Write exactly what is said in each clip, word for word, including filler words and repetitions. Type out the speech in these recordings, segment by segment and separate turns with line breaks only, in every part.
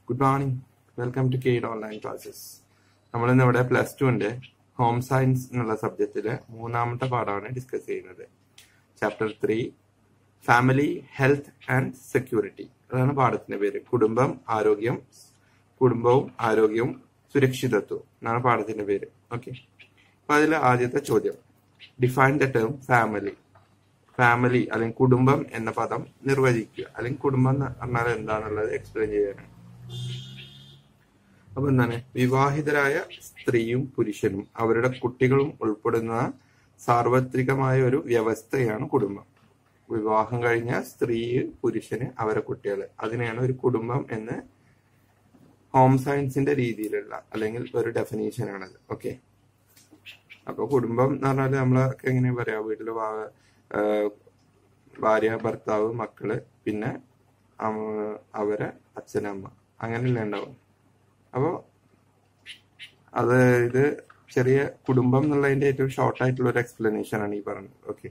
Good morning. Welcome to K Online Classes. നമ്മൾ ഇന്ന് ഇവിടെ പ്ലസ് ടുവിന്റെ ഹോം സയൻസ് എന്നുള്ള സബ്ജക്റ്റിലെ മൂന്നാമത്തെ പാഠമാണ് ഡിസ്കസ് ചെയ്യുന്നത്. Chapter three family health and security. അതാണ് പാഠത്തിന്റെ പേര്. കുടുംബം ആരോഗ്യം കുടുംബവും ആരോഗ്യവും സുരക്ഷിതത്വവും എന്നാണ് പാഠത്തിന്റെ പേര്. ഓക്കെ, അപ്പൊ അതിൽ ആദ്യത്തെ ചോദ്യം, define the term family. Family അല്ലെങ്കിൽ കുടുംബം എന്ന പദം നിർവചിക്കുക, അല്ലെങ്കിൽ കുടുംബം എന്ന് പറഞ്ഞാൽ എന്താണെന്നുള്ളത് എക്സ്പ്ലെയിൻ ചെയ്യാനാണ്. അപ്പൊ എന്താണ്, വിവാഹിതരായ സ്ത്രീയും പുരുഷനും അവരുടെ കുട്ടികളും ഉൾപ്പെടുന്ന സാർവത്രികമായ ഒരു വ്യവസ്ഥയാണ് കുടുംബം. വിവാഹം കഴിഞ്ഞ സ്ത്രീ പുരുഷന് അവരെ കുട്ടികൾ, അതിനെയാണ് ഒരു കുടുംബം എന്ന് ഹോം സയൻസിന്റെ രീതിയിലുള്ള അല്ലെങ്കിൽ ഒരു ഡെഫിനേഷൻ ആണത്. ഓക്കെ, അപ്പൊ കുടുംബം എന്ന് പറഞ്ഞാല് നമ്മളൊക്കെ എങ്ങനെ പറയാ, വീട്ടില് ഭാര്യ ഭർത്താവ് മക്കള് പിന്നെ അവരെ അച്ഛനമ്മ അങ്ങനെയല്ലേ ഉണ്ടാവും. അപ്പോ അത് ഇത് ചെറിയ കുടുംബം എന്നുള്ളതിന്റെ ഏറ്റവും ഷോർട്ട് ആയിട്ടുള്ള ഒരു എക്സ്പ്ലനേഷൻ ആണ് ഈ പറഞ്ഞത്. ഓക്കെ,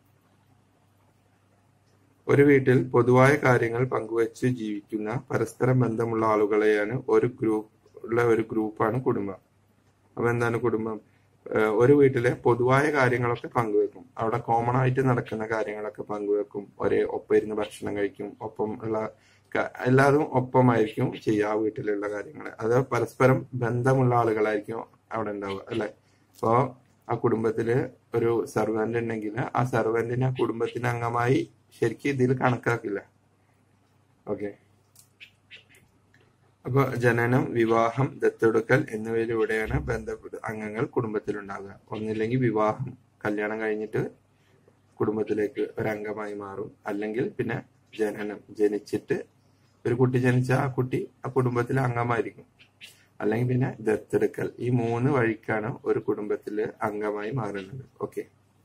ഒരു വീട്ടിൽ പൊതുവായ കാര്യങ്ങൾ പങ്കുവച്ച് ജീവിക്കുന്ന പരസ്പരം ബന്ധമുള്ള ആളുകളെയാണ് ഒരു ഗ്രൂപ്പ് ഉള്ള ഒരു ഗ്രൂപ്പാണ് കുടുംബം. അപ്പൊ എന്താണ് കുടുംബം? ഒരു വീട്ടിലെ പൊതുവായ കാര്യങ്ങളൊക്കെ പങ്കുവെക്കും, അവിടെ കോമൺ ആയിട്ട് നടക്കുന്ന കാര്യങ്ങളൊക്കെ പങ്കുവെക്കും, ഒരേ ഒപ്പം ഇരുന്ന് ഭക്ഷണം കഴിക്കും, ഒപ്പം ഉള്ള എല്ലാതും ഒപ്പമായിരിക്കും ചെയ്യുക ആ വീട്ടിലുള്ള കാര്യങ്ങൾ. അത് പരസ്പരം ബന്ധമുള്ള ആളുകളായിരിക്കും അവിടെ ഉണ്ടാവുക, അല്ലെ? അപ്പോ ആ കുടുംബത്തില് ഒരു സെർവന്റ് ഉണ്ടെങ്കിൽ ആ സെർവന്റിനെ കുടുംബത്തിന്റെ അംഗമായി ശരിക്കും ഇതിൽ കണക്കാക്കില്ല. ഓക്കെ, അപ്പൊ ജനനം, വിവാഹം, ദത്തെടുക്കൽ എന്നിവയിലൂടെയാണ് ബന്ധപ്പെട്ട അംഗങ്ങൾ കുടുംബത്തിലുണ്ടാകുക. ഒന്നില്ലെങ്കിൽ വിവാഹം, കല്യാണം കഴിഞ്ഞിട്ട് കുടുംബത്തിലേക്ക് ഒരംഗമായി മാറും, അല്ലെങ്കിൽ പിന്നെ ജനനം, ജനിച്ചിട്ട് ഒരു കുട്ടി ജനിച്ച ആ കുട്ടി ആ കുടുംബത്തിലെ അംഗമായിരിക്കും, അല്ലെങ്കിൽ പിന്നെ ദത്തെടുക്കൽ. ഈ മൂന്ന് വഴിക്കാണ് ഒരു കുടുംബത്തിലെ അംഗമായി മാറുന്നത്. ഓക്കെ,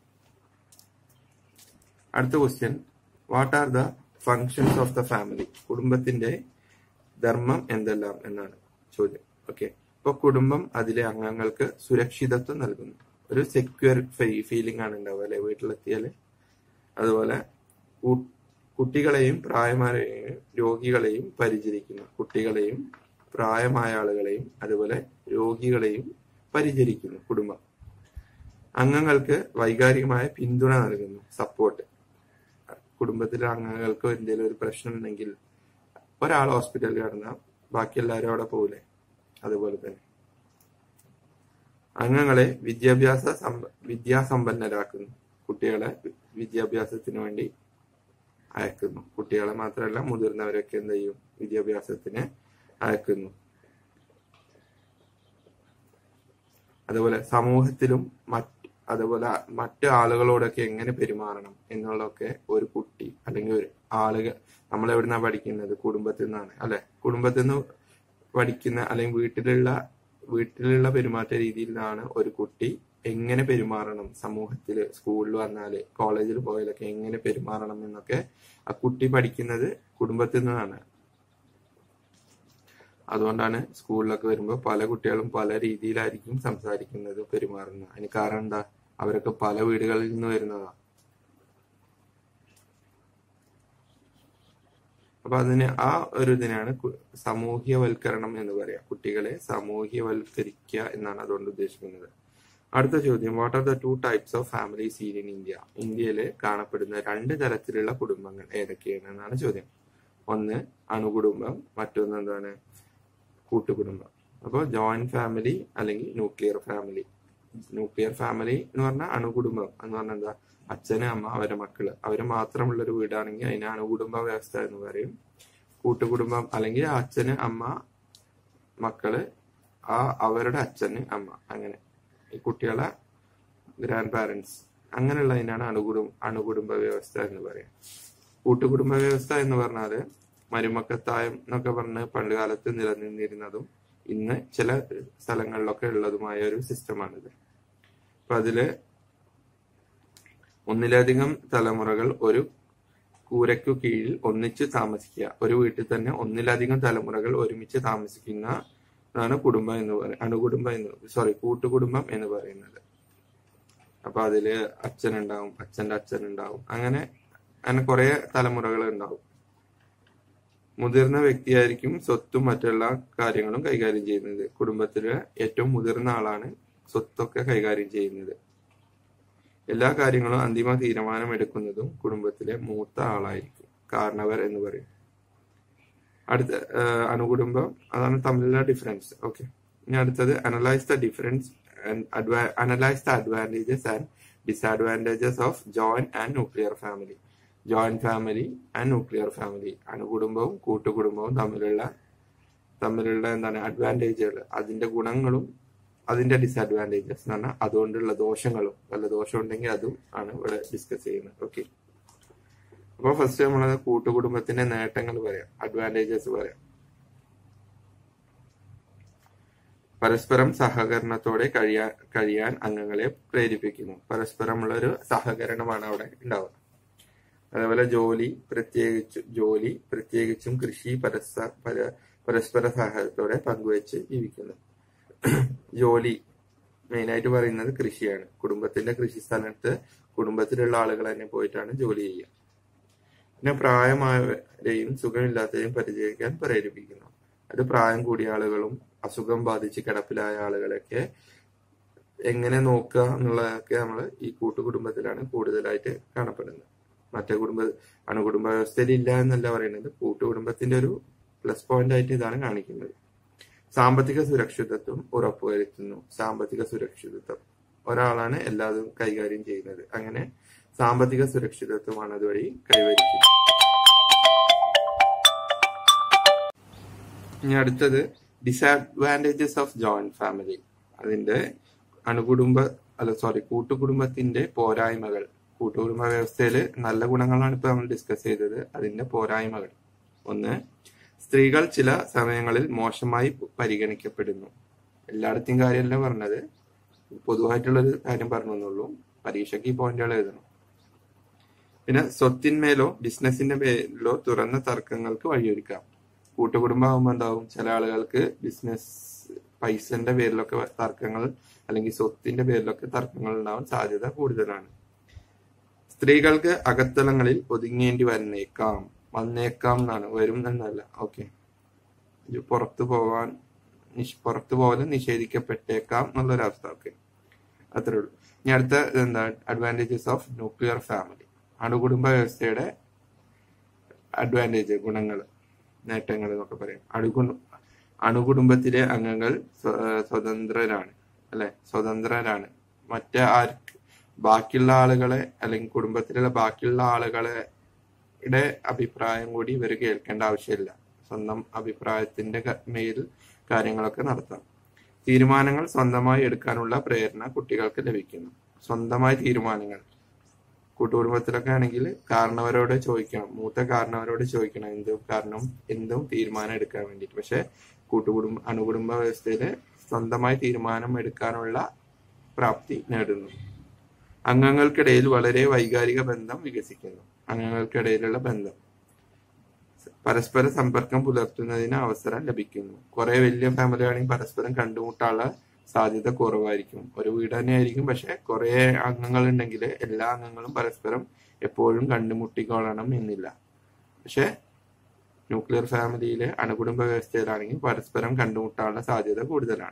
അടുത്ത question, what are the functions of the family? കുടുംബത്തിന്റെ ധർമ്മം എന്തെല്ലാം എന്നാണ് ചോദ്യം. ഓക്കെ, ഇപ്പൊ കുടുംബം അതിലെ അംഗങ്ങൾക്ക് സുരക്ഷിതത്വം നൽകുന്നു. ഒരു സെക്യൂർ ഫീലിംഗ് ആണ് ഉണ്ടാവുക, അല്ലെ, വീട്ടിലെത്തിയാല്. അതുപോലെ കുട്ടികളെയും പ്രായമാരെയും രോഗികളെയും പരിചരിക്കുന്നു. കുട്ടികളെയും പ്രായമായ ആളുകളെയും അതുപോലെ രോഗികളെയും പരിചരിക്കുന്നു കുടുംബം. അംഗങ്ങൾക്ക് വൈകാരികമായ പിന്തുണ നൽകുന്നു, സപ്പോർട്ട്. കുടുംബത്തിലെ അംഗങ്ങൾക്ക് എന്തെങ്കിലും ഒരു പ്രശ്നം ഉണ്ടെങ്കിൽ ഒരാൾ ഹോസ്പിറ്റലിൽ കിടന്നാൽ ബാക്കി എല്ലാവരും അവിടെ പോകില്ലേ, അതുപോലെ തന്നെ അംഗങ്ങളെ വിദ്യാഭ്യാസ വിദ്യാസമ്പന്നരാക്കുന്നു. കുട്ടികളെ വിദ്യാഭ്യാസത്തിന് വേണ്ടി അയക്കുന്നു. കുട്ടികളെ മാത്രമല്ല മുതിർന്നവരൊക്കെ എന്ത് ചെയ്യും, വിദ്യാഭ്യാസത്തിന് അയക്കുന്നു. അതുപോലെ സമൂഹത്തിലും മറ്റ് അതുപോലെ മറ്റു ആളുകളോടൊക്കെ എങ്ങനെ പെരുമാറണം എന്നുള്ളതൊക്കെ ഒരു കുട്ടി അല്ലെങ്കിൽ ഒരു ആളുകൾ, നമ്മൾ എവിടുന്നാ പഠിക്കുന്നത്? കുടുംബത്തിൽ നിന്നാണ്, അല്ലെ? കുടുംബത്തിൽ നിന്ന് പഠിക്കുന്ന അല്ലെങ്കിൽ വീട്ടിലുള്ള വീട്ടിലുള്ള പെരുമാറ്റ രീതിയിൽ നിന്നാണ് ഒരു കുട്ടി എങ്ങനെ പെരുമാറണം, സമൂഹത്തില് സ്കൂളിൽ വന്നാല് കോളേജിൽ പോയാലൊക്കെ എങ്ങനെ പെരുമാറണം എന്നൊക്കെ ആ കുട്ടി പഠിക്കുന്നത് കുടുംബത്തിൽ നിന്നാണ്. അതുകൊണ്ടാണ് സ്കൂളിലൊക്കെ വരുമ്പോൾ പല കുട്ടികളും പല രീതിയിലായിരിക്കും സംസാരിക്കുന്നത്, പെരുമാറുന്നത്. അതിന് കാരണം എന്താ? അവരൊക്കെ പല വീടുകളിൽ നിന്ന് വരുന്നതാ. അപ്പൊ അതിന് ആ ഒരു ഇതിനാണ് സാമൂഹ്യവൽക്കരണം എന്ന് പറയാം. കുട്ടികളെ സാമൂഹ്യവൽക്കരിക്കുക എന്നാണ് അതുകൊണ്ട് ഉദ്ദേശിക്കുന്നത്. അടുത്ത ചോദ്യം, what are the two types of family scene in India? ഇന്ത്യയിൽ കാണപ്പെടുന്ന രണ്ട് തരത്തിലുള്ള കുടുംബങ്ങൾ ഏതൊക്കെയാണ് എന്നാണ് ചോദ്യം. ഒന്ന് അണുകുടുംബം, മറ്റൊന്ന് എന്താണ്, കൂട്ടുകുടുംബം. അപ്പോൾ ജോയിന്റ് ഫാമിലി അല്ലെങ്കിൽ ന്യൂക്ലിയർ ഫാമിലി. ന്യൂക്ലിയർ ഫാമിലി എന്ന് പറഞ്ഞാൽ അണുകുടുംബം എന്ന് പറഞ്ഞാൽ എന്താ, അച്ഛന് അമ്മ അവരെ മക്കള് അവര് മാത്രമുള്ള ഒരു വീടാണെങ്കിൽ അതിന് അണുകുടുംബ വ്യവസ്ഥ എന്ന് പറയും. കൂട്ടുകുടുംബം അല്ലെങ്കിൽ അച്ഛന് അമ്മ മക്കള് ആ അവരുടെ അച്ഛന് അമ്മ, അങ്ങനെ ഈ കുട്ടികളെ ഗ്രാൻഡ് പാരന്റ്സ്, അങ്ങനെയുള്ളതിനാണ് അണുകുടും അണുകുടുംബ വ്യവസ്ഥ എന്ന് പറയാം. കൂട്ടുകുടുംബ വ്യവസ്ഥ എന്ന് പറഞ്ഞാല് മരുമക്കത്തായം എന്നൊക്കെ പറഞ്ഞ് പണ്ട് കാലത്ത് നിലനിന്നിരുന്നതും ഇന്ന് ചില സ്ഥലങ്ങളിലൊക്കെ ഉള്ളതുമായ ഒരു സിസ്റ്റമാണിത്. അപ്പൊ അതില് ഒന്നിലധികം തലമുറകൾ ഒരു കൂരയ്ക്കു കീഴിൽ ഒന്നിച്ച് താമസിക്കുക. ഒരു വീട്ടിൽ തന്നെ ഒന്നിലധികം തലമുറകൾ ഒരുമിച്ച് താമസിക്കുന്നതാണ് കുടുംബം എന്ന് പറയുന്നത്, അണുകുടുംബം എന്ന് സോറി കൂട്ടുകുടുംബം എന്ന് പറയുന്നത്. അപ്പൊ അതില് അച്ഛനുണ്ടാവും, അച്ഛന്റെ അച്ഛനുണ്ടാവും, അങ്ങനെ അങ്ങനെ കുറെ തലമുറകൾ ഉണ്ടാവും. മുതിർന്ന വ്യക്തിയായിരിക്കും സ്വത്തും മറ്റെല്ലാ കാര്യങ്ങളും കൈകാര്യം ചെയ്യുന്നത്. കുടുംബത്തിലെ ഏറ്റവും മുതിർന്ന ആളാണ് സ്വത്തൊക്കെ കൈകാര്യം ചെയ്യുന്നത്. എല്ലാ കാര്യങ്ങളും അന്തിമ തീരുമാനം എടുക്കുന്നതും കുടുംബത്തിലെ മൂത്ത ആളായിരിക്കും, കാരണവർ എന്ന് പറയും. അടുത്ത അണുകുടുംബം, അതാണ് തമ്മിലുള്ള ഡിഫറൻസ്. ഓക്കെ, ഇനി അടുത്തത് analyse the difference analyse the advantages and disadvantages of joint and nuclear family. Joint family and nuclear family, അണുകുടുംബവും കൂട്ടുകുടുംബവും തമ്മിലുള്ള തമ്മിലുള്ള എന്താണ് അഡ്വാൻറ്റേജുകൾ, അതിന്റെ ഗുണങ്ങളും അതിന്റെ ഡിസഡ്വാൻറ്റേജസ് എന്ന് പറഞ്ഞാൽ അതുകൊണ്ടുള്ള ദോഷങ്ങളും. വല്ല ദോഷം ഉണ്ടെങ്കിൽ അതും ആണ് ഇവിടെ ഡിസ്കസ് ചെയ്യുന്നത്. ഓക്കെ, അപ്പൊ ഫസ്റ്റ് നമ്മളത് കൂട്ടുകുടുംബത്തിന്റെ നേട്ടങ്ങൾ പറയാം, അഡ്വാൻറ്റേജസ് പറയാം. പരസ്പരം സഹകരണത്തോടെ കഴിയാൻ കഴിയാൻ അംഗങ്ങളെ പ്രേരിപ്പിക്കുന്നു. പരസ്പരമുള്ള ഒരു സഹകരണമാണ് അവിടെ ഉണ്ടാവുക. അതേപോലെ ജോലി പ്രത്യേകിച്ച് ജോലി പ്രത്യേകിച്ചും കൃഷി പരസ്പ പരസ്പര സഹായത്തോടെ പങ്കുവെച്ച് ജീവിക്കുന്നു. ജോലി മെയിനായിട്ട് പറയുന്നത് കൃഷിയാണ്. കുടുംബത്തിന്റെ കൃഷി സ്ഥലത്ത് കുടുംബത്തിലുള്ള ആളുകൾ തന്നെ പോയിട്ടാണ് ജോലി ചെയ്യുക. പിന്നെ പ്രായമായവരെയും സുഖമില്ലാത്തവരെയും പരിചരിക്കാൻ പ്രേരിപ്പിക്കുന്നു. അത് പ്രായം കൂടിയ ആളുകളും അസുഖം ബാധിച്ച് കിടപ്പിലായ ആളുകളൊക്കെ എങ്ങനെ നോക്കുക എന്നുള്ളതൊക്കെ നമ്മൾ ഈ കൂട്ടുകുടുംബത്തിലാണ് കൂടുതലായിട്ട് കാണപ്പെടുന്നത്. മറ്റേ കുടുംബ അണുകുടുംബ വ്യവസ്ഥയിൽ ഇല്ല എന്നല്ല പറയുന്നത്, കൂട്ടുകുടുംബത്തിന്റെ ഒരു പ്ലസ് പോയിന്റ് ആയിട്ട് ഇതാണ് കാണിക്കുന്നത്. സാമ്പത്തിക സുരക്ഷിതത്വം ഉറപ്പുവരുത്തുന്നു. സാമ്പത്തിക സുരക്ഷിതത്വം, ഒരാളാണ് എല്ലാതും കൈകാര്യം ചെയ്യുന്നത്. അങ്ങനെ സാമ്പത്തിക സുരക്ഷിതത്വമാണ് അതുവഴി കൈവരിക്കുന്നത്. ഇനി അടുത്തത് ഡിസഡ്വാൻറ്റേജസ് ഓഫ് ജോയിന്റ് ഫാമിലി. അതിന്റെ അണുകുടുംബ അല്ല സോറി കൂട്ടുകുടുംബത്തിന്റെ പോരായ്മകൾ. കൂട്ടുകുടുംബ വ്യവസ്ഥയില് നല്ല ഗുണങ്ങളാണ് ഇപ്പൊ നമ്മൾ ഡിസ്കസ് ചെയ്തത്. അതിന്റെ പോരായ്മകൾ: ഒന്ന്, സ്ത്രീകൾ ചില സമയങ്ങളിൽ മോശമായി പരിഗണിക്കപ്പെടുന്നു. എല്ലായിടത്തും കാര്യമല്ല പറഞ്ഞത്, പൊതുവായിട്ടുള്ളൊരു കാര്യം പറഞ്ഞെന്നുള്ളൂ. പരീക്ഷയ്ക്ക് ഈ പോയിന്റുകൾ എഴുതണം. പിന്നെ സ്വത്തിന്മേലോ ബിസിനസിന്റെ പേരിലോ തുറന്ന തർക്കങ്ങൾക്ക് വഴിയൊരുക്കാം. കൂട്ടുകുടുംബമാകുമ്പോൾ എന്താവും, ചില ആളുകൾക്ക് ബിസിനസ് പൈസന്റെ പേരിലൊക്കെ തർക്കങ്ങൾ അല്ലെങ്കിൽ സ്വത്തിന്റെ പേരിലൊക്കെ തർക്കങ്ങൾ ഉണ്ടാവാൻ സാധ്യത കൂടുതലാണ്. സ്ത്രീകൾക്ക് അകത്തളങ്ങളിൽ ഒതുങ്ങേണ്ടി വന്നേക്കാം വന്നേക്കാം എന്നാണ്, വരും എന്നല്ല. ഓക്കെ, പുറത്തു പോവാൻ പുറത്തു പോകൽ നിഷേധിക്കപ്പെട്ടേക്കാം എന്നുള്ളൊരവസ്ഥ. ഓക്കെ, അത്രേ ഉള്ളൂ. ഇനി അടുത്ത എന്താ അഡ്വാൻറ്റേജസ് ഓഫ് ന്യൂക്ലിയർ ഫാമിലി. അണുകുടുംബ വ്യവസ്ഥയുടെ അഡ്വാൻറ്റേജ്, ഗുണങ്ങൾ, നേട്ടങ്ങൾ എന്നൊക്കെ പറയാം. അണുകു അണുകുടുംബത്തിലെ അംഗങ്ങൾ സ്വതന്ത്രരാണ് അല്ലെ സ്വതന്ത്രരാണ് മറ്റേ ആർക്ക് ബാക്കിയുള്ള ആളുകളെ അല്ലെങ്കിൽ കുടുംബത്തിലുള്ള ബാക്കിയുള്ള ആളുകളുടെ അഭിപ്രായം കൂടി ഇവർ കേൾക്കേണ്ട ആവശ്യമില്ല. സ്വന്തം അഭിപ്രായത്തിന്റെ മേൽ കാര്യങ്ങളൊക്കെ നടത്താം. തീരുമാനങ്ങൾ സ്വന്തമായി എടുക്കാനുള്ള പ്രേരണ കുട്ടികൾക്ക് ലഭിക്കുന്നു. സ്വന്തമായി തീരുമാനങ്ങൾ കൂട്ടുകുടുംബത്തിലൊക്കെ ആണെങ്കിൽ കാരണവരോട് ചോദിക്കണം, മൂത്ത കാരണവരോട് ചോദിക്കണം എന്തും കാരണം എന്തും തീരുമാനം എടുക്കാൻ വേണ്ടിയിട്ട്. പക്ഷെ കൂട്ടുകുടുംബ അണുകുടുംബ വ്യവസ്ഥയില് സ്വന്തമായി തീരുമാനം എടുക്കാനുള്ള പ്രാപ്തി നേടുന്നു. അംഗങ്ങൾക്കിടയിൽ വളരെ വൈകാരിക ബന്ധം വികസിക്കുന്നു. അംഗങ്ങൾക്കിടയിലുള്ള ബന്ധം പരസ്പര സമ്പർക്കം പുലർത്തുന്നതിന് അവസരം ലഭിക്കുന്നു. കുറെ വലിയ ഫാമിലി ആണെങ്കിൽ പരസ്പരം കണ്ടുമുട്ടാനുള്ള സാധ്യത കുറവായിരിക്കും. ഒരു വീട് തന്നെ ആയിരിക്കും, പക്ഷെ കുറെ അംഗങ്ങൾ ഉണ്ടെങ്കിൽ എല്ലാ അംഗങ്ങളും പരസ്പരം എപ്പോഴും കണ്ടുമുട്ടിക്കൊള്ളണം എന്നില്ല. പക്ഷെ ന്യൂക്ലിയർ ഫാമിലിയിലെ അണുകുടുംബ വ്യവസ്ഥയിലാണെങ്കിൽ പരസ്പരം കണ്ടുമുട്ടാനുള്ള സാധ്യത കൂടുതലാണ്.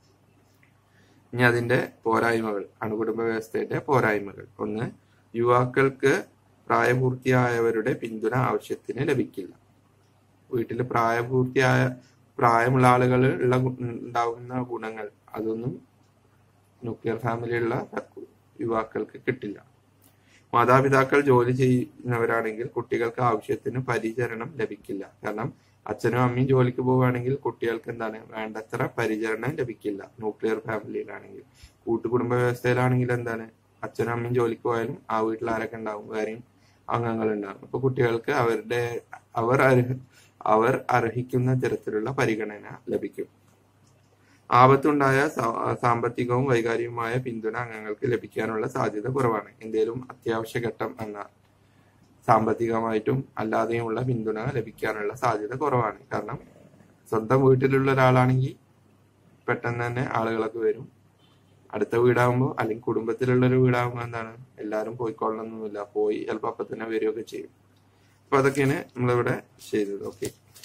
ഇനി അതിന്റെ പോരായ്മകൾ, അണുകുടുംബ വ്യവസ്ഥയുടെ പോരായ്മകൾ: ഒന്ന്, യുവാക്കൾക്ക് പ്രായപൂർത്തിയായവരുടെ പിന്തുണ ആവശ്യത്തിന് ലഭിക്കില്ല. വീട്ടിൽ പ്രായപൂർത്തിയായ പ്രായമുള്ള ആളുകൾ ഉള്ള ഉണ്ടാവുന്ന ഗുണങ്ങൾ അതൊന്നും ന്യൂക്ലിയർ ഫാമിലിയുള്ള യുവാക്കൾക്ക് കിട്ടില്ല. മാതാപിതാക്കൾ ജോലി ചെയ്യുന്നവരാണെങ്കിൽ കുട്ടികൾക്ക് ആവശ്യത്തിന് പരിചരണം ലഭിക്കില്ല. കാരണം അച്ഛനും അമ്മയും ജോലിക്ക് പോവുകയാണെങ്കിൽ കുട്ടികൾക്ക് എന്താണ് വേണ്ടത്ര പരിചരണം ലഭിക്കില്ല. ന്യൂക്ലിയർ ഫാമിലിയിലാണെങ്കിൽ. കൂട്ടുകുടുംബ വ്യവസ്ഥയിലാണെങ്കിൽ എന്താണ് അച്ഛനും അമ്മയും ജോലിക്ക് പോയാലും ആ വീട്ടിൽ ആരൊക്കെ ഉണ്ടാവും, വേറെയും അംഗങ്ങൾ ഉണ്ടാകും. അപ്പൊ കുട്ടികൾക്ക് അവരുടെ അവർ അവർ അർഹിക്കുന്ന തരത്തിലുള്ള പരിഗണന ലഭിക്കും. ആപത്തുണ്ടായ സാമ്പത്തികവും വൈകാരികവുമായ പിന്തുണ അംഗങ്ങൾക്ക് ലഭിക്കാനുള്ള സാധ്യത കുറവാണ്. എന്തേലും അത്യാവശ്യ ഘട്ടം എന്ന സാമ്പത്തികമായിട്ടും അല്ലാതെയുമുള്ള പിന്തുണ ലഭിക്കാനുള്ള സാധ്യത കുറവാണ്. കാരണം സ്വന്തം വീട്ടിലുള്ള ഒരാളാണെങ്കിൽ പെട്ടെന്ന് തന്നെ ആളുകളൊക്കെ വരും. അടുത്ത വീടാകുമ്പോൾ അല്ലെങ്കിൽ കുടുംബത്തിലുള്ള ഒരു വീടാകുമ്പോൾ എന്താണ് എല്ലാവരും പോയിക്കൊള്ളണമെന്നൊന്നുമില്ല, പോയി ചിലപ്പോൾ അപ്പൊ തന്നെ വരികയൊക്കെ ചെയ്യും. അപ്പൊ അതൊക്കെയാണ് നമ്മളിവിടെ ചെയ്തത്. ഓക്കെ.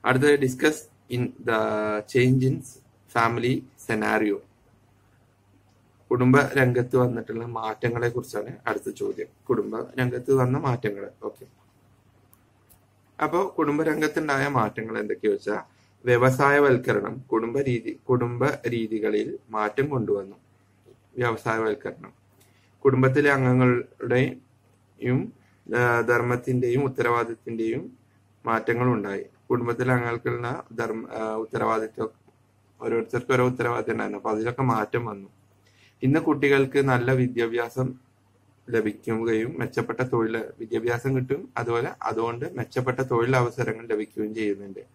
അടുത്തത് discuss in the change in family scenario. കുടുംബ രംഗത്ത് വന്നിട്ടുള്ള മാറ്റങ്ങളെ കുറിച്ചാണ് അടുത്ത ചോദ്യം. കുടുംബ രംഗത്ത് വന്ന മാറ്റങ്ങൾ. ഓക്കെ, അപ്പോ കുടുംബ രംഗത്തുണ്ടായ മാറ്റങ്ങൾ എന്തൊക്കെയാ വെച്ചാൽ, വ്യവസായവൽക്കരണം കുടുംബ രീതി കുടുംബ രീതികളിൽ മാറ്റം കൊണ്ടുവന്നു. വ്യവസായവൽക്കരണം കുടുംബത്തിലെ അംഗങ്ങളുടെയും ധർമ്മത്തിന്റെയും ഉത്തരവാദിത്തത്തിന്റെയും മാറ്റങ്ങൾ ഉണ്ടായി. കുടുംബത്തിലെ അംഗങ്ങൾക്കുള്ള ധർമ്മ ഉത്തരവാദിത്വം ഓരോരുത്തർക്കും ഓരോ ഉത്തരവാദിത്തം ഉണ്ടായിരുന്നു. അപ്പൊ അതിലൊക്കെ മാറ്റം വന്നു. ഇന്ന് കുട്ടികൾക്ക് നല്ല വിദ്യാഭ്യാസം ലഭിക്കുകയും മെച്ചപ്പെട്ട തൊഴിൽ വിദ്യാഭ്യാസം കിട്ടും, അതുപോലെ അതുകൊണ്ട് മെച്ചപ്പെട്ട തൊഴിലവസരങ്ങൾ ലഭിക്കുകയും ചെയ്യുന്നുണ്ട്.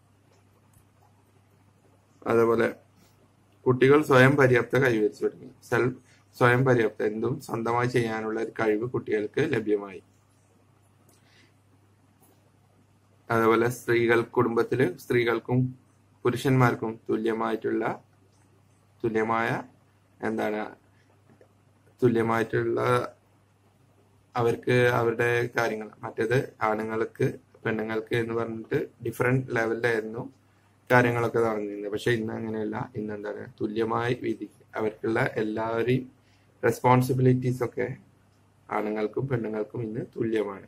അതുപോലെ കുട്ടികൾ സ്വയം പര്യാപ്ത കൈവരിച്ചു തുടങ്ങി. സെൽഫ് സ്വയം പര്യാപ്ത എന്തും സ്വന്തമായി ചെയ്യാനുള്ള ഒരു കഴിവ് കുട്ടികൾക്ക് ലഭ്യമായി. അതുപോലെ സ്ത്രീകൾ കുടുംബത്തില് സ്ത്രീകൾക്കും പുരുഷന്മാർക്കും തുല്യമായിട്ടുള്ള തുല്യമായ എന്താണ് തുല്യമായിട്ടുള്ള അവർക്ക് അവരുടെ കാര്യങ്ങൾ, മറ്റേത് ആണുങ്ങൾക്ക് പെണ്ണുങ്ങൾക്ക് എന്ന് പറഞ്ഞിട്ട് ഡിഫറെന്റ് ലെവലിലായിരുന്നു കാര്യങ്ങളൊക്കെ നടന്നിരുന്നത്. പക്ഷെ ഇന്ന് അങ്ങനെയല്ല. ഇന്ന് എന്താണ് തുല്യമായി വിധി അവർക്കുള്ള എല്ലാവരെയും റെസ്പോൺസിബിലിറ്റീസ് ഒക്കെ ആണുങ്ങൾക്കും പെണ്ണുങ്ങൾക്കും ഇന്ന് തുല്യമാണ്.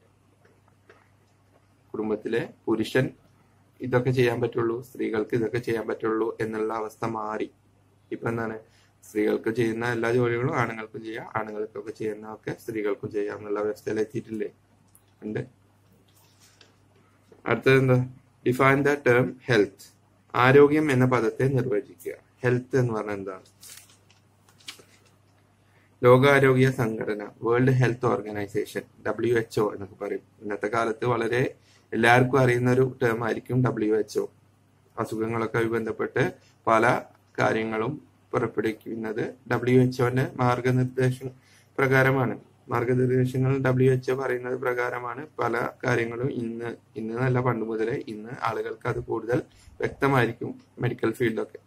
കുടുംബത്തിലെ പുരുഷൻ ഇതൊക്കെ ചെയ്യാൻ പറ്റുള്ളൂ, സ്ത്രീകൾക്ക് ഇതൊക്കെ ചെയ്യാൻ പറ്റുള്ളൂ എന്നുള്ള അവസ്ഥ മാറി. ഇപ്പൊ എന്താണ് സ്ത്രീകൾക്ക് ചെയ്യുന്ന എല്ലാ ജോലികളും ആണുങ്ങൾക്കും ചെയ്യാം, ആണുങ്ങൾക്കൊക്കെ ചെയ്യുന്നതൊക്കെ സ്ത്രീകൾക്കും ചെയ്യാം എന്നുള്ള അവസ്ഥയിൽ എത്തിയിട്ടില്ലേ ഉണ്ട്. അടുത്തത് എന്താ, ഡിഫൈൻ ദ ടേം ഹെൽത്ത്. ആരോഗ്യം എന്ന പദത്തെ നിർവചിക്കുക. ഹെൽത്ത് എന്ന് പറഞ്ഞാൽ എന്താണ്? ലോകാരോഗ്യ സംഘടന, world health organisation, W H O എന്നൊക്കെ പറയും. ഇന്നത്തെ കാലത്ത് വളരെ എല്ലാവർക്കും അറിയുന്ന ഒരു ടേം ആയിരിക്കും ഡബ്ല്യു എച്ച് ഒ. അസുഖങ്ങളൊക്കെ ബന്ധപ്പെട്ട് പല കാര്യങ്ങളും പുറപ്പെടുവിക്കുന്നത് ഡബ്ല്യു എച്ച് ഒന്റെ മാർഗനിർദ്ദേശ പ്രകാരമാണ്. മാർഗനിർദ്ദേശങ്ങൾ ഡബ്ല്യു എച്ച് ഒ പറയുന്നത് പ്രകാരമാണ് പല കാര്യങ്ങളും ഇന്ന് ഇന്ന് നല്ല പണ്ട് മുതലേ ഇന്ന് ആളുകൾക്ക് അത് കൂടുതൽ വ്യക്തമായിരിക്കും മെഡിക്കൽ ഫീൽഡൊക്കെ.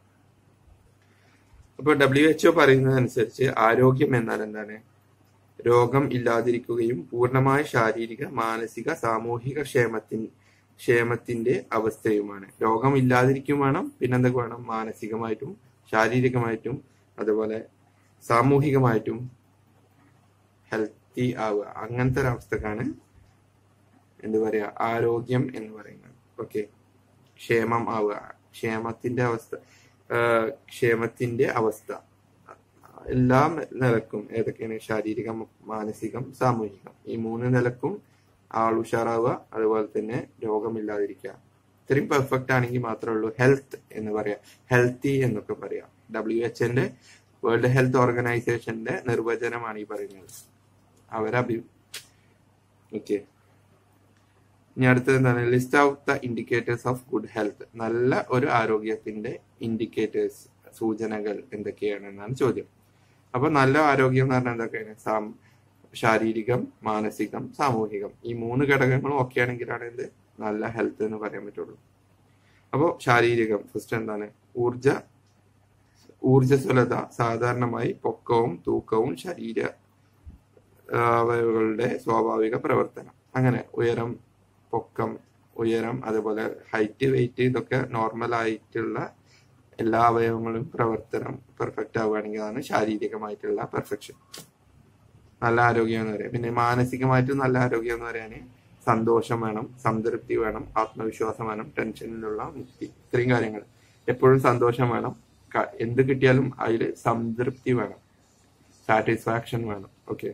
അപ്പൊ ഡബ്ല്യു എച്ച് ഒ പറയുന്നതനുസരിച്ച് ആരോഗ്യം എന്നാൽ എന്താണ്? രോഗം ഇല്ലാതിരിക്കുകയും പൂർണ്ണമായ ശാരീരിക മാനസിക സാമൂഹിക ക്ഷേമത്തിൻ ക്ഷേമത്തിന്റെ അവസ്ഥയുമാണ്. രോഗം ഇല്ലാതിരിക്കും വേണം, പിന്നെന്തൊക്കെ വേണം? മാനസികമായിട്ടും ശാരീരികമായിട്ടും അതുപോലെ സാമൂഹികമായിട്ടും ഹെൽത്തി ആവുക. അങ്ങനത്തെ ഒരു അവസ്ഥക്കാണ് എന്ത് പറയാ ആരോഗ്യം എന്ന് പറയുന്നത്. ഓക്കെ, ക്ഷേമം ആവുക, ക്ഷേമത്തിന്റെ അവസ്ഥ ക്ഷേമത്തിന്റെ അവസ്ഥ എല്ലാ നിലക്കും ഏതൊക്കെയാണ്? ശാരീരികം, മാനസികം, സാമൂഹികം. ഈ മൂന്ന് നിലക്കും ആൾ ഉഷാറാവുക, അതുപോലെ തന്നെ രോഗമില്ലാതിരിക്കുക. ഇത്രയും പെർഫെക്റ്റ് ആണെങ്കിൽ മാത്രമേ ഉള്ളൂ ഹെൽത്ത് എന്ന് പറയാം, ഹെൽത്തി എന്നൊക്കെ പറയാം. ഡബ്ല്യു എച്ച്ന്റെ വേൾഡ് ഹെൽത്ത് ഓർഗനൈസേഷന്റെ നിർവചനമാണ് ഈ പറയുന്നത്. അവരഭി ഓക്കെ ഇനി അടുത്തത് എന്താണ്? List of the indicators of good health. നല്ല ഒരു ആരോഗ്യത്തിന്റെ ഇൻഡിക്കേറ്റേഴ്സ്, സൂചനകൾ എന്തൊക്കെയാണ് എന്നാണ് ചോദ്യം. അപ്പൊ നല്ല ആരോഗ്യം എന്ന് പറഞ്ഞാൽ എന്തൊക്കെയാണ്? ശാരീരികം, മാനസികം, സാമൂഹികം. ഈ മൂന്ന് ഘടകങ്ങളും ഒക്കെ ആണെങ്കിലാണ് എന്ത് നല്ല ഹെൽത്ത് എന്ന് പറയാൻ പറ്റുള്ളൂ. അപ്പോ ശാരീരികം ഫസ്റ്റ് എന്താണ്? ഊർജ ഊർജസ്വലത, സാധാരണമായി പൊക്കവും തൂക്കവും ശരീര അവയവങ്ങളുടെ സ്വാഭാവിക പ്രവർത്തനം. അങ്ങനെ ഉയരം, പൊക്കം, ഉയരം, അതുപോലെ ഹൈറ്റ്, വെയിറ്റ്, ഇതൊക്കെ നോർമൽ ആയിട്ടുള്ള എല്ലാ അവയവങ്ങളും പ്രവർത്തനം പെർഫെക്റ്റ് ആവുകയാണെങ്കിൽ അതാണ് ശാരീരികമായിട്ടുള്ള പെർഫെക്ഷൻ, നല്ല ആരോഗ്യം എന്ന് പറയാം. പിന്നെ മാനസികമായിട്ടും നല്ല ആരോഗ്യം എന്ന് പറയാന് സന്തോഷം വേണം, സംതൃപ്തി വേണം, ആത്മവിശ്വാസം വേണം, ടെൻഷനിലുള്ള മുക്തി. ഇത്രയും കാര്യങ്ങൾ. എപ്പോഴും സന്തോഷം വേണം, എന്ത് കിട്ടിയാലും അതിൽ സംതൃപ്തി വേണം, സാറ്റിസ്ഫാക്ഷൻ വേണം. ഓക്കെ,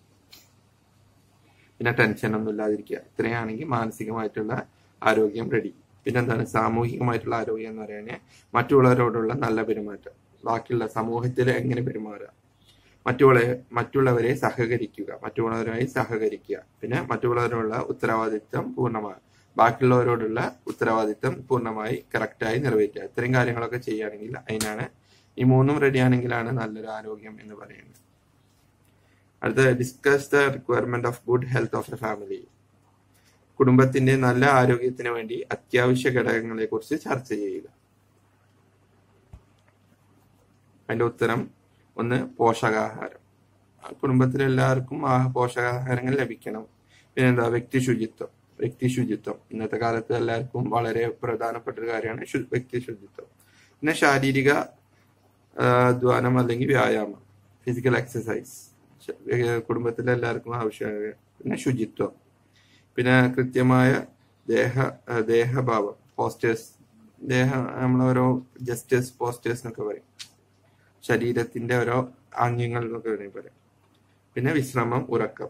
പിന്നെ ടെൻഷൻ ഒന്നും ഇല്ലാതിരിക്കുക. ഇത്രയാണെങ്കിൽ മാനസികമായിട്ടുള്ള ആരോഗ്യം റെഡി. പിന്നെന്താണ്? സാമൂഹികമായിട്ടുള്ള ആരോഗ്യം എന്ന് പറയാന് മറ്റുള്ളവരോടുള്ള നല്ല പെരുമാറ്റം, ബാക്കിയുള്ള സമൂഹത്തിൽ എങ്ങനെ പെരുമാറുക, മറ്റുള്ള മറ്റുള്ളവരെ സഹകരിക്കുക, മറ്റുള്ളവരുമായി സഹകരിക്കുക, പിന്നെ മറ്റുള്ളവരോടുള്ള ഉത്തരവാദിത്വം പൂർണ്ണമായി ബാക്കിയുള്ളവരോടുള്ള ഉത്തരവാദിത്വം പൂർണ്ണമായി കറക്റ്റായി നിറവേറ്റുക. ഇത്രയും കാര്യങ്ങളൊക്കെ ചെയ്യുകയാണെങ്കിൽ അതിനാണ് ഈ മൂന്നും റെഡി ആണെങ്കിലാണ് നല്ലൊരു ആരോഗ്യം എന്ന് പറയുന്നത്. അടുത്ത discuss the requirement of good health of A family. കുടുംബത്തിന്റെ നല്ല ആരോഗ്യത്തിന് വേണ്ടി അത്യാവശ്യ ഘടകങ്ങളെ കുറിച്ച് ചർച്ച ചെയ്യുക. അതിന്റെ ഉത്തരം ഒന്ന്, പോഷകാഹാരം. കുടുംബത്തിലെ എല്ലാവർക്കും ആ പോഷകാഹാരങ്ങൾ ലഭിക്കണം. പിന്നെന്താ? വ്യക്തി ശുചിത്വം. വ്യക്തി ശുചിത്വം. ഇന്നത്തെ കാലത്ത് എല്ലാവർക്കും വളരെ പ്രധാനപ്പെട്ട ഒരു കാര്യമാണ് വ്യക്തി ശുചിത്വം. പിന്നെ ശാരീരിക അധ്വാനം അല്ലെങ്കിൽ വ്യായാമം, ഫിസിക്കൽ എക്സസൈസ് കുടുംബത്തിലെ എല്ലാവർക്കും ആവശ്യമാണ്. പിന്നെ ശുചിത്വം, പിന്നെ കൃത്യമായ ദേഹ ദേഹഭാവം, പോസ്റ്റേഴ്സ്, ദേഹ നമ്മളോരോ ജസ്റ്റേഴ്സ് പോസ്റ്റേഴ്സ് എന്നൊക്കെ പറയും, ശരീരത്തിന്റെ ഓരോ ആംഗ്യങ്ങൾ എന്നൊക്കെ വേണമെങ്കിൽ പറയാം. പിന്നെ വിശ്രമം, ഉറക്കം,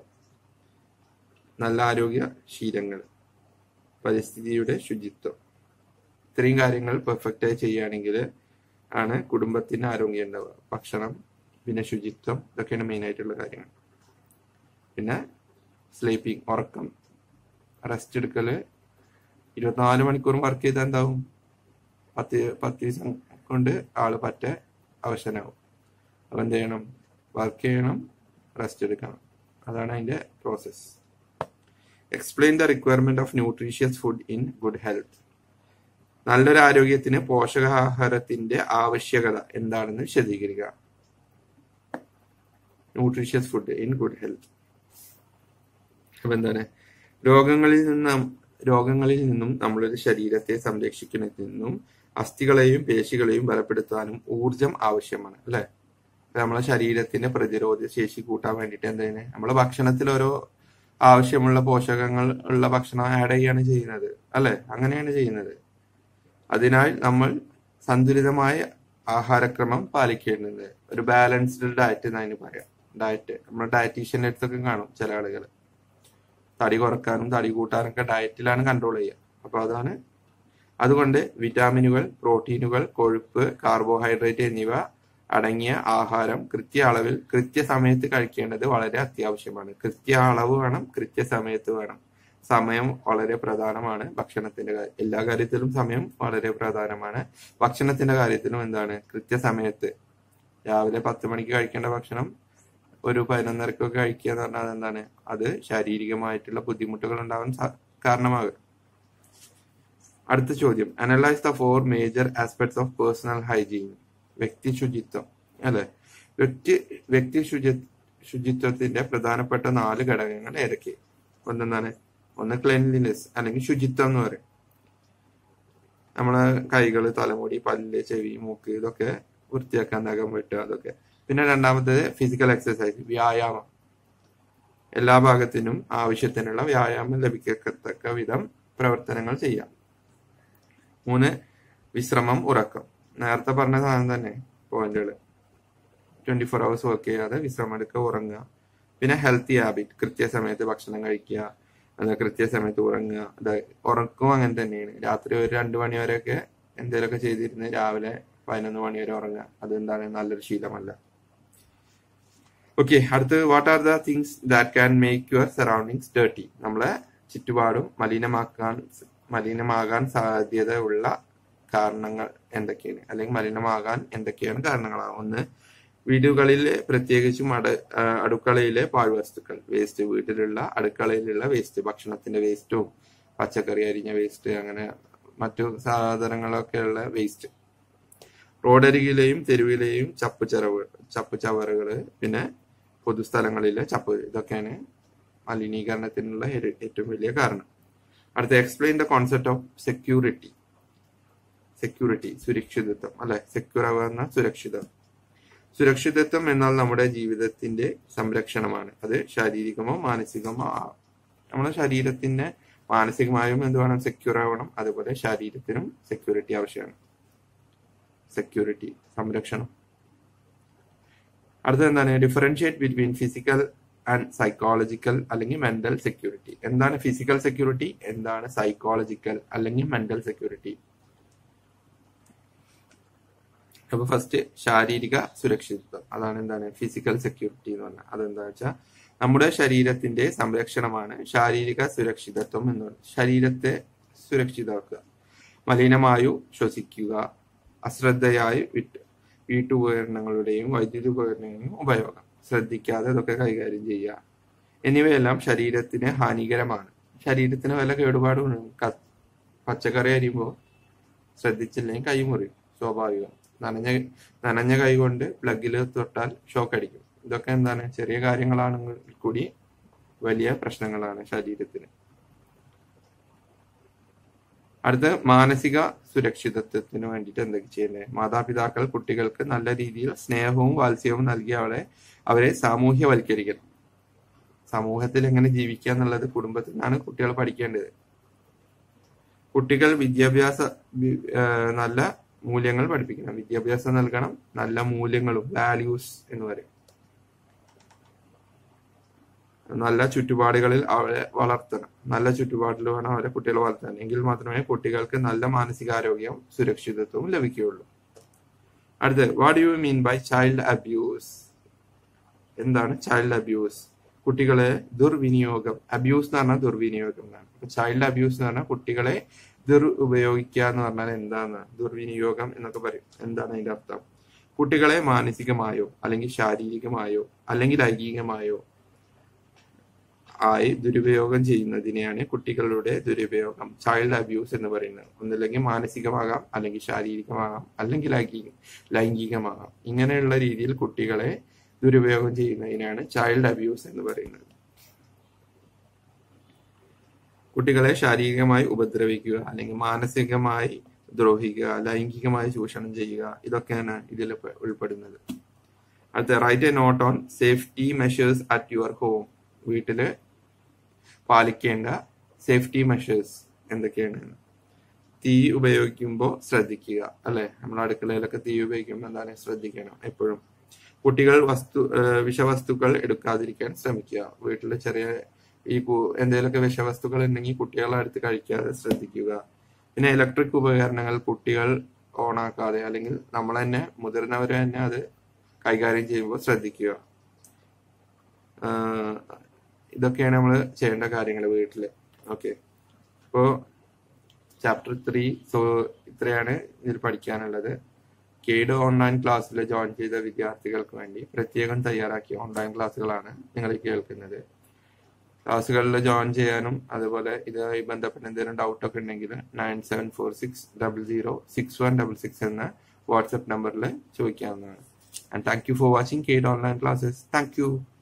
നല്ല ആരോഗ്യ ശീലങ്ങൾ, പരിസ്ഥിതിയുടെ ശുചിത്വം. ഇത്രയും കാര്യങ്ങൾ പെർഫെക്റ്റ് ആയി ചെയ്യുകയാണെങ്കിൽ ആണ് കുടുംബത്തിന് ആരോഗ്യം ഉണ്ടാവുക. ഭക്ഷണം, പിന്നെ ശുചിത്വം, ഇതൊക്കെയാണ് മെയിൻ ആയിട്ടുള്ള കാര്യങ്ങൾ. പിന്നെ സ്ലീപ്പിംഗ്, ഉറക്കം, റെസ്റ്റ് എടുക്കല്. ഇരുപത്തിനാല് മണിക്കൂറും വർക്ക് ചെയ്താൽ എന്താവും? പത്ത് പത്ത് ദിവസം കൊണ്ട് ആള് പറ്റ അവശനാവും. അപ്പൊ എന്ത് ചെയ്യണം? വർക്ക് ചെയ്യണം, റെസ്റ്റ് എടുക്കണം. അതാണ് അതിന്റെ process. Explain the requirement of nutritious food in good health. നല്ലൊരു ആരോഗ്യത്തിന് പോഷകാഹാരത്തിന്റെ ആവശ്യകത എന്താണെന്ന് വിശദീകരിക്കുക. Nutritious food in good health. അപ്പൊ എന്താണ്? രോഗങ്ങളിൽ നിന്നും രോഗങ്ങളിൽ നിന്നും നമ്മളൊരു ശരീരത്തെ സംരക്ഷിക്കുന്നതിനും അസ്ഥികളെയും പേശികളെയും ബലപ്പെടുത്താനും ഊർജം ആവശ്യമാണ്, അല്ലെ? നമ്മളെ ശരീരത്തിന്റെ പ്രതിരോധ ശേഷി കൂട്ടാൻ വേണ്ടിയിട്ട് എന്താണ് നമ്മളെ ഭക്ഷണത്തിൽ ഓരോ ആവശ്യമുള്ള പോഷകങ്ങൾ ഉള്ള ഭക്ഷണം ആഡ് ചെയ്യാണ് ചെയ്യുന്നത്, അല്ലെ? അങ്ങനെയാണ് ചെയ്യുന്നത്. അതിനാൽ നമ്മൾ സന്തുലിതമായ ആഹാരക്രമം പാലിക്കേണ്ടത്. ഒരു ബാലൻസ്ഡ് ഡയറ്റ് എന്നതിന് പറയാം. ഡയറ്റ് നമ്മുടെ ഡയറ്റീഷ്യന്റെ അടുത്തൊക്കെ കാണും ചില ആളുകൾ തടി കുറക്കാനും തടി കൂട്ടാനൊക്കെ ഡയറ്റിലാണ് കൺട്രോൾ ചെയ്യുക. അപ്പൊ അതാണ്. അതുകൊണ്ട് വിറ്റാമിനുകൾ, പ്രോട്ടീനുകൾ, കൊഴുപ്പ്, കാർബോഹൈഡ്രേറ്റ് എന്നിവ അടങ്ങിയ ആഹാരം കൃത്യ അളവിൽ കൃത്യസമയത്ത് കഴിക്കേണ്ടത് വളരെ അത്യാവശ്യമാണ്. കൃത്യ അളവ് വേണം, കൃത്യസമയത്ത് വേണം. സമയം വളരെ പ്രധാനമാണ് ഭക്ഷണത്തിന്റെ കാര്യം. എല്ലാ കാര്യത്തിലും സമയം വളരെ പ്രധാനമാണ്. ഭക്ഷണത്തിന്റെ കാര്യത്തിലും എന്താണ്? കൃത്യസമയത്ത്. രാവിലെ പത്ത് മണിക്ക് കഴിക്കേണ്ട ഭക്ഷണം ഒരു പതിനൊന്നരക്കൊക്കെ കഴിക്കുക എന്ന് പറഞ്ഞാൽ എന്താണ്? അത് ശാരീരികമായിട്ടുള്ള ബുദ്ധിമുട്ടുകൾ ഉണ്ടാവാൻ കാരണമാകും. അടുത്ത ചോദ്യം, analyse the four major aspects of personal hygiene. വ്യക്തി ശുചിത്വം, അല്ലെ? വ്യക്തി വ്യക്തി ശുചി ശുചിത്വത്തിന്റെ പ്രധാനപ്പെട്ട നാല് ഘടകങ്ങൾ ഏതൊക്കെ? ഒന്നെന്താണ്? ഒന്ന് ക്ലെൻലിനെസ് അല്ലെങ്കിൽ ശുചിത്വം എന്ന് പറയും. നമ്മളെ കൈകള്, തലമുടി, പല്ല്, ചെവി, മൂക്ക് ഇതൊക്കെ വൃത്തിയാക്കാൻ, നഖം വെട്ടുക, അതൊക്കെ. പിന്നെ രണ്ടാമത്തേത് ഫിസിക്കൽ എക്സസൈസ്, വ്യായാമം. എല്ലാ ഭാഗത്തിനും ആവശ്യത്തിനുള്ള വ്യായാമം ലഭിക്കത്തക്ക വിധം പ്രവർത്തനങ്ങൾ ചെയ്യാം. മൂന്ന്, വിശ്രമം, ഉറക്കം. നേരത്തെ പറഞ്ഞ സാധനം തന്നെ പോയിന്റുകൾ. ട്വന്റി ഫോർ അവേഴ്സ് വർക്ക് ചെയ്യാതെ വിശ്രമം എടുക്കുക, ഉറങ്ങുക. പിന്നെ ഹെൽത്തി ഹാബിറ്റ്, കൃത്യസമയത്ത് ഭക്ഷണം കഴിക്കുക, അത് കൃത്യസമയത്ത് ഉറങ്ങുക. അത് ഉറക്കവും അങ്ങനെ തന്നെയാണ്. രാത്രി ഒരു രണ്ടു മണി വരെയൊക്കെ എന്തെങ്കിലുമൊക്കെ ചെയ്തിരുന്ന് രാവിലെ പതിനൊന്ന് മണി വരെ ഉറങ്ങുക. അതെന്താണ്? നല്ലൊരു ശീലമല്ല. ഓക്കെ, അടുത്ത്, what are the things that can make your surroundings dirty. നമ്മളെ ചുറ്റുപാടും മലിനമാക്കാൻ മലിനമാകാൻ സാധ്യതയുള്ള കാരണങ്ങൾ എന്തൊക്കെയാണ്, അല്ലെങ്കിൽ മലിനമാകാൻ എന്തൊക്കെയാണ് കാരണങ്ങളാണ്? ഒന്ന്, വീടുകളിൽ പ്രത്യേകിച്ചും അട അടുക്കളയിലെ പാഴ്വസ്തുക്കൾ, വേസ്റ്റ്. വീട്ടിലുള്ള അടുക്കളയിലുള്ള വേസ്റ്റ്, ഭക്ഷണത്തിന്റെ വേസ്റ്റും പച്ചക്കറി അരിഞ്ഞ വേസ്റ്റ്, അങ്ങനെ മറ്റു സാധനങ്ങളൊക്കെയുള്ള വേസ്റ്റ്. റോഡരികിലെയും തെരുവിലെയും ചപ്പ് ചവറ് ചപ്പ് ചവറുകള് പിന്നെ പൊതുസ്ഥലങ്ങളിലെ ചപ്പ്, ഇതൊക്കെയാണ് മലിനീകരണത്തിനുള്ള ഏറ്റവും വലിയ കാരണം. അടുത്ത, explain the concept of security. Security, സുരക്ഷിതത്വം, അല്ലെ? സെക്യൂർ ആവുന്ന സുരക്ഷിതം. സുരക്ഷിതത്വം എന്നാൽ നമ്മുടെ ജീവിതത്തിന്റെ സംരക്ഷണമാണ്. അത് ശാരീരികമോ മാനസികമോ ആവാം. നമ്മുടെ ശരീരത്തിന് മാനസികമായും എന്ത് വേണം? സെക്യൂർ ആവണം. അതുപോലെ ശരീരത്തിനും സെക്യൂരിറ്റി ആവശ്യമാണ്. സെക്യൂരിറ്റി, സംരക്ഷണം. അടുത്തത് എന്താണ്? Differentiate between physical and psychological അല്ലെങ്കിൽ മെന്റൽ സെക്യൂരിറ്റി. എന്താണ് ഫിസിക്കൽ സെക്യൂരിറ്റി? എന്താണ് സൈക്കോളജിക്കൽ അല്ലെങ്കിൽ മെന്റൽ സെക്യൂരിറ്റി? അപ്പൊ ഫസ്റ്റ്, ശാരീരിക സുരക്ഷിതത്വം. അതാണ് എന്താണ് ഫിസിക്കൽ സെക്യൂരിറ്റി എന്ന് പറഞ്ഞാൽ. അതെന്താ വെച്ചാൽ നമ്മുടെ ശരീരത്തിന്റെ സംരക്ഷണമാണ് ശാരീരിക സുരക്ഷിതത്വം എന്ന് പറയുന്നത്. ശരീരത്തെ സുരക്ഷിതമാക്കുക. മലിനമായു ശ്വസിക്കുക, അശ്രദ്ധയായി വിട്ട് വീട്ടുപകരണങ്ങളുടെയും വൈദ്യുതി ഉപകരണങ്ങളുടെയും ഉപയോഗം, ശ്രദ്ധിക്കാതെ ഇതൊക്കെ കൈകാര്യം ചെയ്യുക എന്നിവയെല്ലാം ശരീരത്തിന് ഹാനികരമാണ്. ശരീരത്തിന് വല്ല കേടുപാടും. പച്ചക്കറി അരിയുമ്പോൾ ശ്രദ്ധിച്ചില്ലെങ്കിൽ കൈ മുറിയും, സ്വാഭാവികം. നനഞ്ഞ നനഞ്ഞ കൈ കൊണ്ട് പ്ലഗിൽ തൊട്ടാൽ ഷോക്ക് അടിക്കും. ഇതൊക്കെ എന്താണ്? ചെറിയ കാര്യങ്ങളാണെങ്കിൽ കൂടി വലിയ പ്രശ്നങ്ങളാണ് ശരീരത്തിന്. അടുത്ത മാനസിക സുരക്ഷിതത്വത്തിന് വേണ്ടിയിട്ട് എന്തൊക്കെ ചെയ്യുന്നത്? മാതാപിതാക്കൾ കുട്ടികൾക്ക് നല്ല രീതിയിൽ സ്നേഹവും വാത്സല്യവും നൽകി അവളെ അവരെ സാമൂഹ്യവൽക്കരിക്കണം. സമൂഹത്തിൽ എങ്ങനെ ജീവിക്കുക എന്നുള്ളത് കുടുംബത്തിൽ നിന്നാണ് കുട്ടികൾ പഠിക്കേണ്ടത്. കുട്ടികൾ വിദ്യാഭ്യാസ നല്ല മൂല്യങ്ങൾ പഠിപ്പിക്കണം. വിദ്യാഭ്യാസം നൽകണം, നല്ല മൂല്യങ്ങളും വാല്യൂസ് എന്ന് പറയും. നല്ല ചുറ്റുപാടുകളിൽ അവരെ വളർത്തണം. നല്ല ചുറ്റുപാടിൽ വേണം അവരെ കുട്ടികളെ വളർത്താൻ. എങ്കിൽ മാത്രമേ കുട്ടികൾക്ക് നല്ല മാനസികാരോഗ്യവും സുരക്ഷിതത്വവും ലഭിക്കുകയുള്ളൂ. അടുത്ത്, what you mean by child abuse? എന്താണ് ചൈൽഡ് അബ്യൂസ്? കുട്ടികളെ ദുർവിനിയോഗം. അബ്യൂസ് എന്ന് പറഞ്ഞാൽ ദുർവിനിയോഗം എന്നാണ്. അപ്പൊ ചൈൽഡ് അബ്യൂസ് എന്ന് പറഞ്ഞാൽ കുട്ടികളെ ദുർ ഉപയോഗിക്കുക എന്ന് പറഞ്ഞാൽ എന്താണ്? ദുർവിനിയോഗം എന്നൊക്കെ പറയും. എന്താണ് അതിന്റെ അർത്ഥം? കുട്ടികളെ മാനസികമായോ അല്ലെങ്കിൽ ശാരീരികമായോ അല്ലെങ്കിൽ ലൈംഗികമായോ ആയി ദുരുപയോഗം ചെയ്യുന്നതിനെയാണ് കുട്ടികളുടെ ദുരുപയോഗം, ചൈൽഡ് അബ്യൂസ് എന്ന് പറയുന്നത്. ഒന്നില്ലെങ്കിൽ മാനസികമാകാം, അല്ലെങ്കിൽ ശാരീരികമാകാം, അല്ലെങ്കിൽ ലൈംഗിക ലൈംഗികമാകാം. ഇങ്ങനെയുള്ള രീതിയിൽ കുട്ടികളെ ദുരുപയോഗം ചെയ്യുന്നതിനാണ് ചൈൽഡ് അബ്യൂസ് എന്ന് പറയുന്നത്. കുട്ടികളെ ശാരീരികമായി ഉപദ്രവിക്കുക അല്ലെങ്കിൽ മാനസികമായി ദ്രോഹിക്കുക, ലൈംഗികമായി ചൂഷണം ചെയ്യുക, ഇതൊക്കെയാണ് ഇതിൽ ഉൾപ്പെടുന്നത്. അടുത്ത, write a not on safety measures at your home. വീട്ടില് പാലിക്കേണ്ട സേഫ്റ്റി മെഷേഴ്സ് എന്തൊക്കെയാണ്? തീ ഉപയോഗിക്കുമ്പോൾ ശ്രദ്ധിക്കുക, അല്ലെ? നമ്മൾ അടുക്കളയിലൊക്കെ തീ ഉപയോഗിക്കുമ്പോൾ എന്താണ് ശ്രദ്ധിക്കണം എപ്പോഴും. കുട്ടികൾ വസ്തു വിഷവസ്തുക്കൾ എടുക്കാതിരിക്കാൻ ശ്രമിക്കുക. വീട്ടിൽ ചെറിയ ഈ എന്തെങ്കിലുമൊക്കെ വിഷവസ്തുക്കൾ ഉണ്ടെങ്കിൽ കുട്ടികളെ അടുത്ത് കഴിക്കാതെ ശ്രദ്ധിക്കുക. പിന്നെ ഇലക്ട്രിക് ഉപകരണങ്ങൾ കുട്ടികൾ ഓണാക്കാതെ അല്ലെങ്കിൽ നമ്മൾ തന്നെ മുതിർന്നവർ തന്നെ അത് കൈകാര്യം ചെയ്യുമ്പോൾ ശ്രദ്ധിക്കുക. ഇതൊക്കെയാണ് നമ്മൾ ചെയ്യേണ്ട കാര്യങ്ങൾ വീട്ടില്. ഓക്കെ, ഇപ്പോ ചാപ്റ്റർ ത്രീ സോ ഇത്രയാണ് ഇതിൽ പഠിക്കാനുള്ളത്. കെയ്ഡ് ഓൺലൈൻ ക്ലാസ്സിൽ ജോയിൻ ചെയ്ത വിദ്യാർത്ഥികൾക്ക് വേണ്ടി പ്രത്യേകം തയ്യാറാക്കിയ ഓൺലൈൻ ക്ലാസ്സുകളാണ് നിങ്ങൾ കേൾക്കുന്നത്. ക്ലാസ്സുകളിൽ ജോയിൻ ചെയ്യാനും അതുപോലെ ഇതുമായി ബന്ധപ്പെട്ട എന്തെങ്കിലും ഡൗട്ടൊക്കെ ഉണ്ടെങ്കിൽ nine seven four six double zero six one double six എന്ന വാട്സ്ആപ്പ് നമ്പറിൽ ചോദിക്കാവുന്നതാണ്. And thank you for watching കെയ്ഡ് online classes. Thank you.